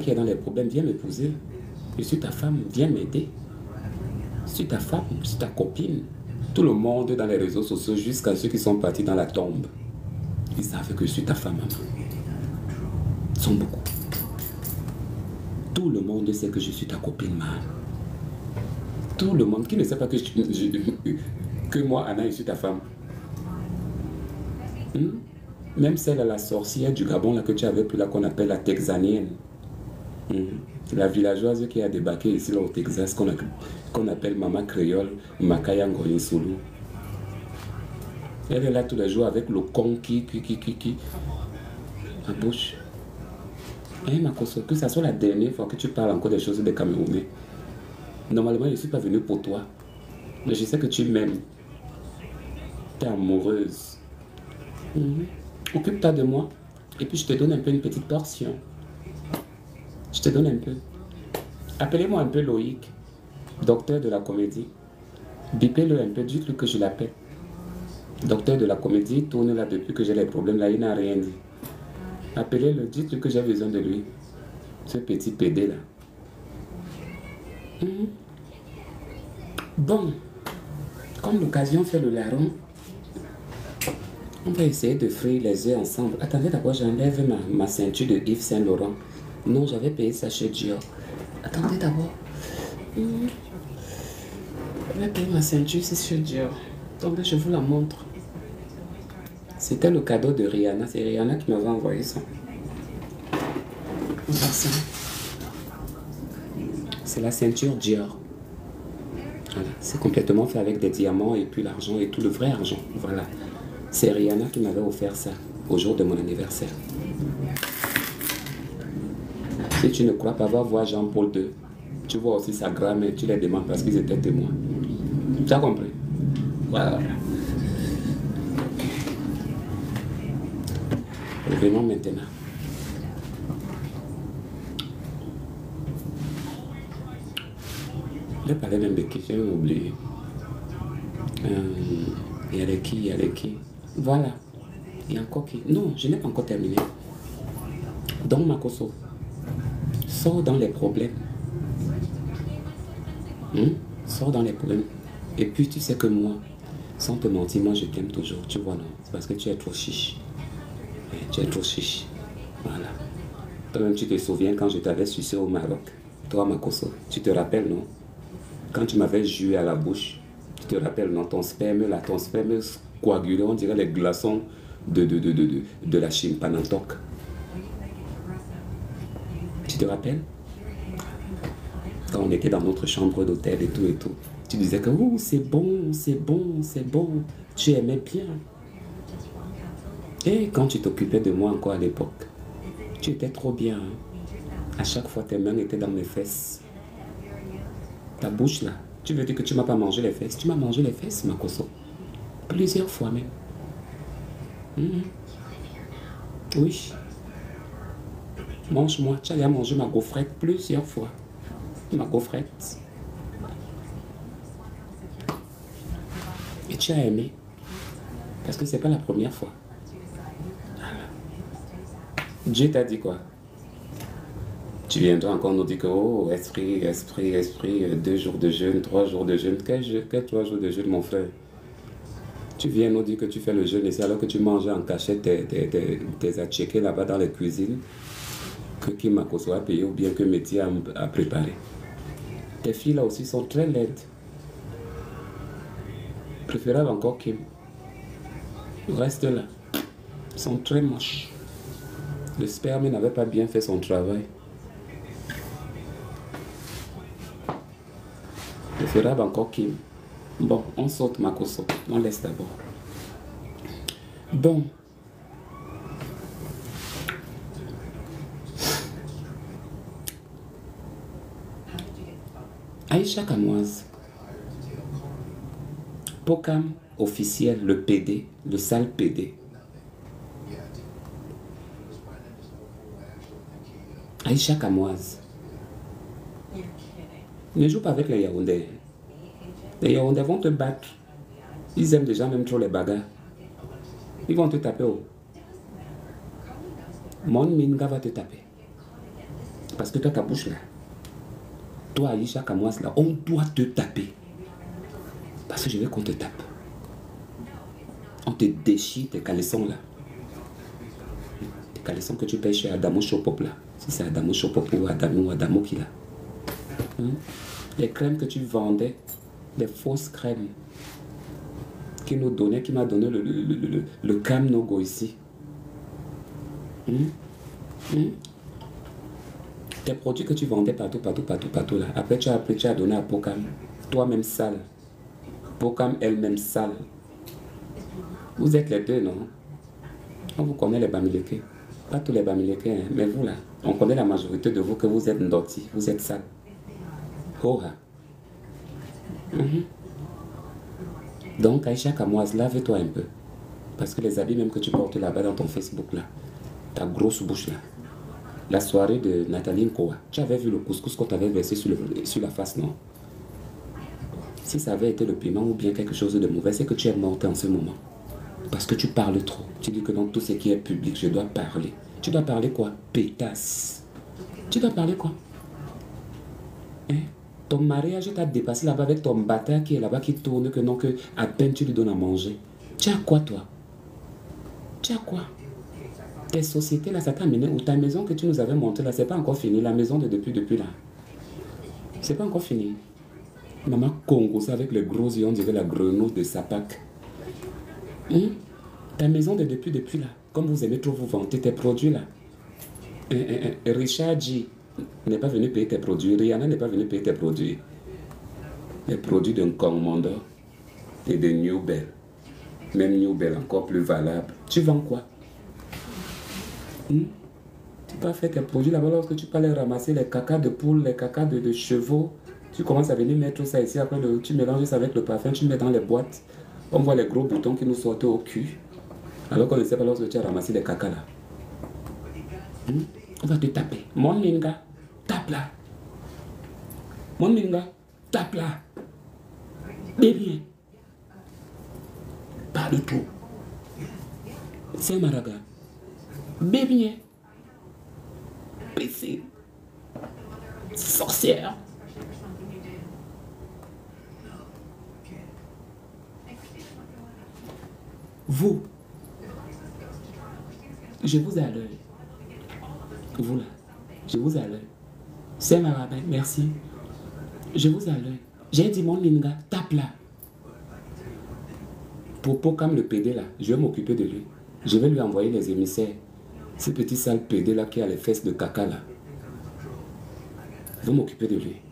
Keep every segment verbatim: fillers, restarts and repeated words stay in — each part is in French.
qui est dans les problèmes, viens m'épouser. Je suis ta femme, viens m'aider. Je suis ta femme, je suis ta copine. Tout le monde dans les réseaux sociaux, jusqu'à ceux qui sont partis dans la tombe, ils savent que je suis ta femme, maman. Ils sont beaucoup. Tout le monde sait que je suis ta copine, maman. Tout le monde qui ne sait pas que, je, je, que moi, Anna, je suis ta femme. Hmm? Même celle à la sorcière du Gabon là, que tu avais pris là, qu'on appelle la texanienne. Hmm? La villageoise qui a débarqué ici là, au Texas, qu'on qu'on appelle Maman Créole, Makaya Ngoyinsulu. Elle est là tous les jours avec le con qui, qui, qui, qui, qui, ma bouche. Hein, Makoso, que ça soit la dernière fois que tu parles encore des choses des Camerounais. Normalement, je ne suis pas venue pour toi. Mais je sais que tu m'aimes. Tu es amoureuse. Mm-hmm. Occupe-toi de moi. Et puis, je te donne un peu une petite portion. Je te donne un peu. Appelez-moi un peu Loïc, docteur de la comédie. Bipez-le un peu, dites-lui que je l'appelle. Docteur de la comédie, tourne là depuis que j'ai les problèmes. Là, il n'a rien dit. Appelez-le, dites-lui que j'ai besoin de lui. Ce petit pédé là. Mm-hmm. Bon, comme l'occasion fait le larron, on va essayer de frire les œufs ensemble. Attendez, d'abord, j'enlève ma, ma ceinture de Yves Saint Laurent. Non, j'avais payé ça chez Dior. Attendez d'abord. Mmh. J'avais payé ma ceinture, c'est chez Dior. Attendez, je vous la montre. C'était le cadeau de Rihanna. C'est Rihanna qui m'avait envoyé ça. Ça. C'est la ceinture Dior. Voilà. C'est complètement fait avec des diamants et puis l'argent et tout le vrai argent. Voilà. C'est Rihanna qui m'avait offert ça au jour de mon anniversaire. Si tu ne crois pas, va voir Jean-Paul deux. Tu vois aussi sa grand-mère, tu les demandes parce qu'ils étaient témoins. Tu as compris? Voilà. Revenons maintenant. Je parlais même de qui, j'ai oublié. Euh, il y a les qui, il y a les qui. Voilà. Il y a encore qui. Non, je n'ai pas encore terminé. Donc, Makoso, sors dans les problèmes. Hum? Sors dans les problèmes. Et puis, tu sais que moi, sans te mentir, moi, je t'aime toujours. Tu vois, non? C'est parce que tu es trop chiche. Tu es trop chiche. Voilà. Toi-même, tu te souviens quand je t'avais sucé au Maroc. Toi, Makoso, tu te rappelles, non? Quand tu m'avais joué à la bouche, tu te rappelles, non? Ton sperme, là, ton sperme coagulé, on dirait les glaçons de, de, de, de, de, de la Chine, Panantok. Tu te rappelles? Quand on était dans notre chambre d'hôtel et tout et tout, tu disais que oh, c'est bon, c'est bon, c'est bon. Tu aimais bien. Et quand tu t'occupais de moi encore à l'époque, tu étais trop bien. Hein? À chaque fois, tes mains étaient dans mes fesses. Ta bouche là, tu veux dire que tu ne m'as pas mangé les fesses? Tu m'as mangé les fesses, Makoso. Plusieurs fois même. Mmh. Oui. Mange-moi. Tu allais manger ma gaufrette plusieurs fois. Ma gaufrette. Et tu as aimé. Parce que c'est pas la première fois. Dieu t'a dit quoi? Tu viendras encore nous dire que, oh, esprit, esprit, esprit, deux jours de jeûne, trois jours de jeûne. Quel, jeûne, quel trois jours de jeûne, mon frère? Tu viens nous dire que tu fais le jeûne ici alors que tu manges en cachette tes, tes, tes, tes atchekés là-bas dans les cuisines que Kim Makoso a payé ou bien que Métier a, a préparé. Tes filles là aussi sont très laides. Préférable encore Kim. Reste là. Ils sont très moches. Le sperme n'avait pas bien fait son travail. Préférable encore Kim. Bon, on saute Makoso. On laisse d'abord. Bon. Aïcha Kamoise. Pokam officiel, le P D, le sale P D. Aïcha Kamoise. Ne joue pas avec les Yaoundais. Les Yaoundais vont te battre. Ils aiment déjà même trop les bagarres. Ils vont te taper. Oh. Mon Minga va te taper. Parce que toi, ta bouche là, toi, Aïcha Kamoise là, on doit te taper. Parce que je veux qu'on te tape. On te déchire tes caleçons là. Tes caleçons que tu payes chez Adamo Shopop là. Si c'est Adamo Shopop ou Adamo ou Adamo qui l'a. Hein? Les crèmes que tu vendais, les fausses crèmes qui nous donnait, qui m'a donné le, le, le, le, le Cam No Go ici. Hum? Hum? Tes produits que tu vendais partout, partout, partout, partout là. Après tu as, après, tu as donné à Pokam. Toi-même sale. Pokam elle-même sale. Vous êtes les deux, non? On vous connaît les Bamileke. Pas tous les Bamileke, hein, mais vous là, on connaît la majorité de vous que vous êtes ndoti, vous êtes sale. Hora. Mm-hmm. Donc, Aïcha Kamoise, lave-toi un peu. Parce que les habits même que tu portes là-bas dans ton Facebook là, ta grosse bouche là, la soirée de Nathalie Nkoa, tu avais vu le couscous qu'on t'avait versé sur, le, sur la face, non? Si ça avait été le paiement ou bien quelque chose de mauvais, c'est que tu es monté en ce moment. Parce que tu parles trop. Tu dis que dans tout ce qui est public, je dois parler. Tu dois parler quoi? Pétasse. Tu dois parler quoi? Hein? Ton mariage t'a dépassé là-bas avec ton bâtard qui est là-bas, qui tourne, que non, que à peine tu lui donnes à manger. Tu as quoi, toi? Tu as quoi? Tes sociétés là, ça t'a amené où? Ta maison que tu nous avais montée là, c'est pas encore fini. La maison de depuis, depuis là. C'est pas encore fini. Maman Congo, ça avec les gros yeux, on dirait la grenouille de Sapak. Hein? Ta maison de depuis, depuis là. Comme vous aimez trop vous vanter tes produits là. Eh, eh, eh, Richard G n'est pas venu payer tes produits. Rihanna n'est pas venu payer tes produits. Les produits d'un commandant et de New Bell. Même New Bell encore plus valable. Tu vends quoi? Hmm? Tu peux faire tes produits là-bas lorsque tu peux aller ramasser les cacas de poules, les cacas de, de chevaux. Tu commences à venir mettre ça ici. Après, le, tu mélanges ça avec le parfum, tu mets dans les boîtes. On voit les gros boutons qui nous sortent au cul. Alors qu'on ne sait pas lorsque tu as ramassé les cacas là. Hmm? On va te taper. Mon minga, tape là. Mon minga, tape là. Bien. Pas du tout. C'est Maraga. Bien. Pécile. Sorcière. Vous, je vous ai à l'œil. Vous là, je vous ai à l'œil. C'est ma rabbin, merci. Je vous ai à l'œil. J'ai dit mon linga, tape là. Pour Pokam le pédé là, je vais m'occuper de lui. Je vais lui envoyer les émissaires. Ce petit sale pédé là qui a les fesses de caca là. Je vais m'occuper de lui.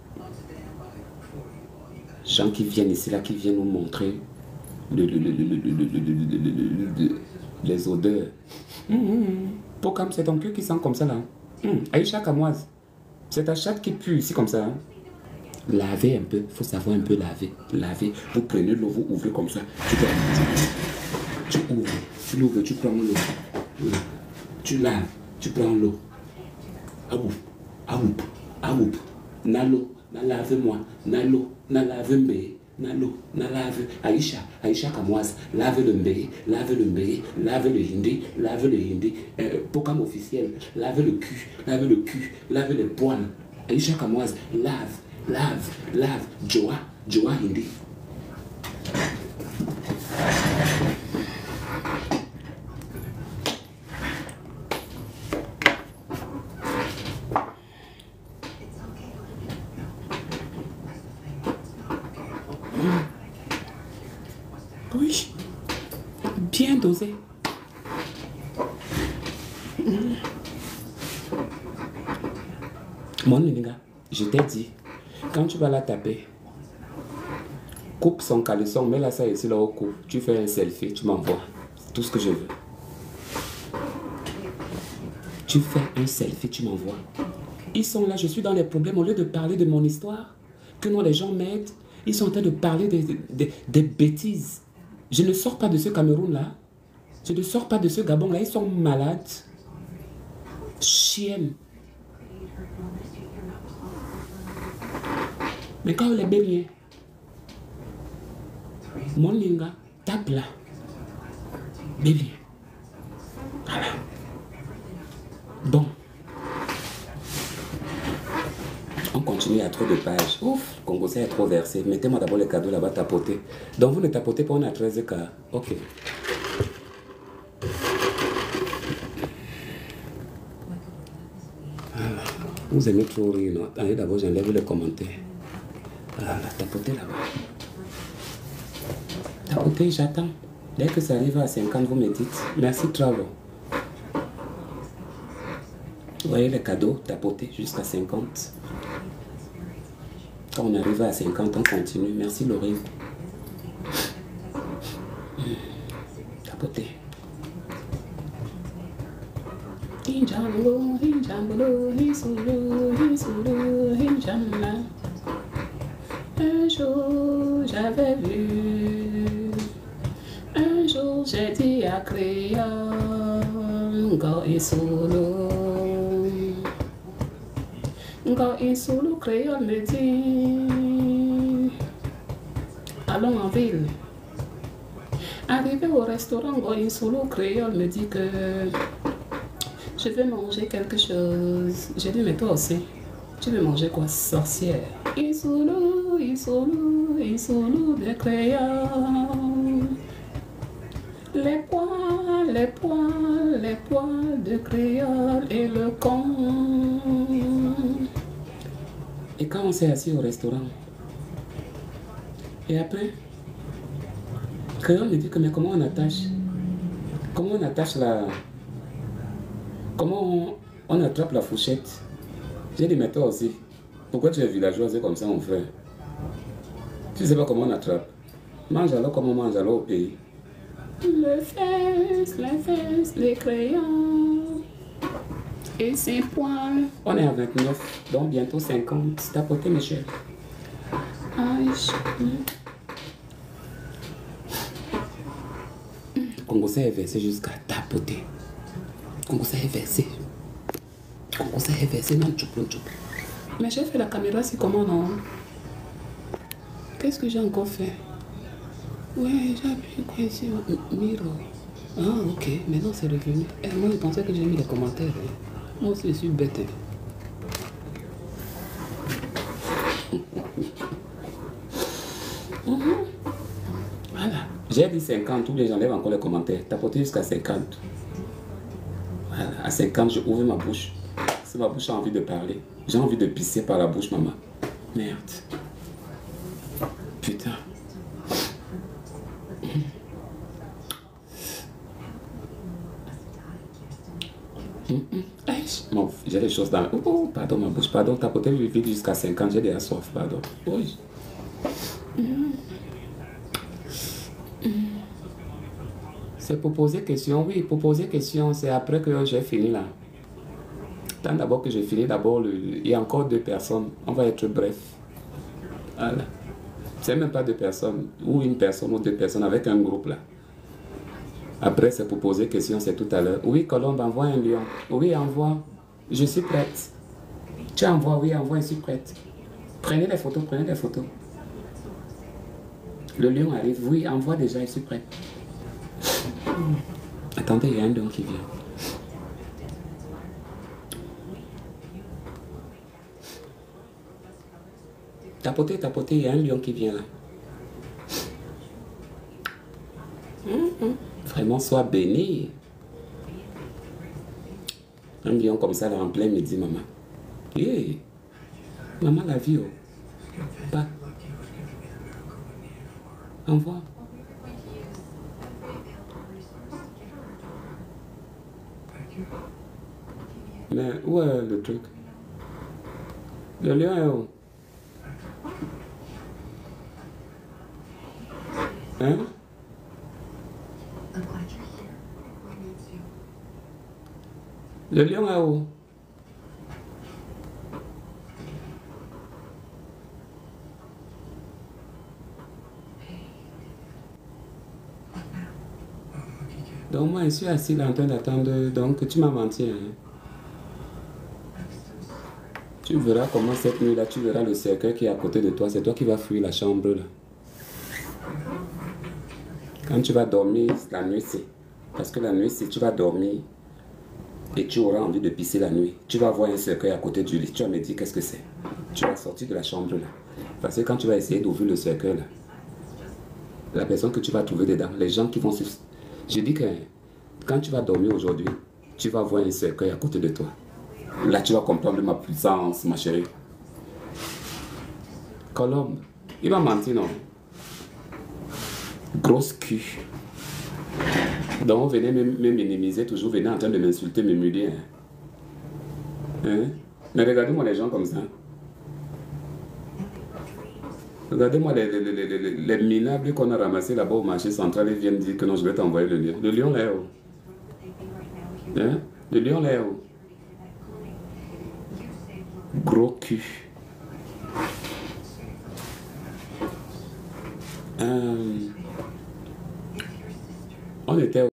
Gens qui viennent ici là, qui viennent nous montrer le, le, le, le, le, le, le, le, le, les odeurs. Mmh, mmh. Pokam, c'est ton cul qui sent comme ça là. Mmh. Aïcha Kamoise, c'est ta chatte qui pue ici comme ça. Hein? Lavez un peu, il faut savoir un peu laver. Laver, vous prenez l'eau, vous ouvrez comme ça. Tu, dois, tu, tu ouvres, tu l'ouvres, tu prends l'eau. Tu laves, tu prends l'eau. Aoup, aoup, aoup. Nalo, na lave-moi. Nalo, na lave-moi. Nalo, na lave. Aïcha, Aïcha Kamoise, lave le mbé, lave le mbé, lave le hindi, lave le hindi. Euh, Pokam officiel, lave le cul, lave le cul, lave les poils. Aïcha Kamoise, lave. Lave, lave, Joa, Joa Hindi. Oui, bien dosé. Mon nègre, je t'ai dit. Quand tu vas la taper, coupe son caleçon, mets-la ça ici là au cou. Tu fais un selfie, tu m'envoies. C'est tout ce que je veux. Tu fais un selfie, tu m'envoies. Ils sont là, je suis dans les problèmes. Au lieu de parler de mon histoire, que non, les gens m'aident, ils sont en train de parler des, des, des bêtises. Je ne sors pas de ce Cameroun-là. Je ne sors pas de ce Gabon-là. Ils sont malades. Chiennes. Mais quand les béliers, mon linga, tape là. Bélier. Voilà. Bon. On continue, il y a trop de pages. Ouf, Congo, ça est trop versé. Mettez-moi d'abord les cadeaux là-bas, tapoter. Donc vous ne tapotez pas, on a treize cas. Ok. Voilà. Vous aimez trop rire, non? Attendez, d'abord, j'enlève les commentaires. Voilà, tapotez là-bas. Tapotez, j'attends. Dès que ça arrive à cinquante, vous me dites. Merci, Travo. Vous voyez les cadeaux, tapotez jusqu'à cinquante. Quand on arrive à cinquante, on continue. Merci, Laurie. Tapotez. Hinjambo, hinjambolo, hisulu, hisulu, hinjamla. Un jour, j'avais vu. Un jour, j'ai dit à créole, go isulu. Go isulu, créole me dit, allons en ville. Arrivé au restaurant, go isulu, créole me dit que je veux manger quelque chose. J'ai dit, mais toi aussi, tu veux manger quoi, sorcière? Isulu, isulu, isulu de créole. Les poils, les poils, les poils de créole et le con. Et quand on s'est assis au restaurant, et après, créole me dit que mais comment on attache? Comment on attache la... Comment on, on attrape la fourchette? J'ai dit, mais toi aussi, pourquoi tu es villageoise comme ça, mon frère? Tu ne sais pas comment on attrape. Mange alors comme on mange alors au pays. Le fesses, les fesses, les crayons et ses poils. On est à vingt-neuf, donc bientôt cinquante. Tapotez, mes chers. Aïe. Congo, ça est versé jusqu'à tapoter. Congo, ça est versé. Congo, ça est versé. Non, tchoup, tchoup. Mais j'ai fait la caméra, c'est comment, non? Qu'est-ce que j'ai encore fait? Ouais, j'ai appuyé quoi ici? Miro. Ah, ok. Maintenant, c'est revenu. Eh, moi, je pensais que j'ai mis les commentaires. Hein. Moi aussi, je suis bête. Hein. Mm-hmm. Voilà. J'ai dit cinquante, ou bien j'enlève encore les commentaires. Tapotez jusqu'à cinquante. Voilà. À cinquante, je ouvre ma bouche. Si ma bouche a envie de parler, j'ai envie de pisser par la bouche, maman. Merde. Putain. Mmh, mmh. Bon, j'ai des choses dans... Oh, pardon, ma bouche, pardon, tapoter vite jusqu'à cinquante, j'ai déjà soif, pardon. Oui. Mmh. Mmh. C'est pour poser question, oui, pour poser question, c'est après que j'ai fini là. Tant d'abord que j'ai fini, d'abord, le... il y a encore deux personnes, on va être bref. Voilà. C'est même pas deux personnes, ou une personne ou deux personnes avec un groupe là. Après, c'est pour poser question, c'est tout à l'heure. Oui, Colombe, envoie un lion. Oui, envoie. Je suis prête. Tu envoies, oui, envoie, je suis prête. Prenez les photos, prenez les photos. Le lion arrive. Oui, envoie déjà, je suis prête. Attendez, il y a un lion qui vient. Tapotez, tapotez, il y a un lion qui vient là. Mmh, mmh. Vraiment, sois béni. Un lion comme ça là, en plein midi, maman. Yeah. Maman la vie, oh. Pas. Envoie. Mais où est le truc? Le lion est où? Hein? Le lion est où? Donc moi je suis assis là en train d'attendre, donc tu m'as menti. Hein? Tu verras comment cette nuit là, tu verras le cercueil qui est à côté de toi, c'est toi qui vas fuir la chambre là. Quand tu vas dormir la nuit, c'est parce que la nuit, si tu vas dormir, et tu auras envie de pisser la nuit, tu vas voir un cercueil à côté du lit, tu vas me dire qu'est-ce que c'est. Tu vas sortir de la chambre là. Parce que quand tu vas essayer d'ouvrir le cercueil là, la personne que tu vas trouver dedans, les gens qui vont se... Je dis que quand tu vas dormir aujourd'hui, tu vas voir un cercueil à côté de toi. Là, tu vas comprendre ma puissance, ma chérie. Colombe, il va mentir, non? Grosse cul. Donc, on venait me, me minimiser, toujours venait en train de m'insulter, me m'humilier. Hein? Hein? Mais regardez-moi les gens comme ça. Regardez-moi les, les, les, les, les, les minables qu'on a ramassés là-bas au marché central, ils viennent dire que non, je vais t'envoyer le lion. Le lion là où? Hein? Le lion là où? Gros cul. Euh, on était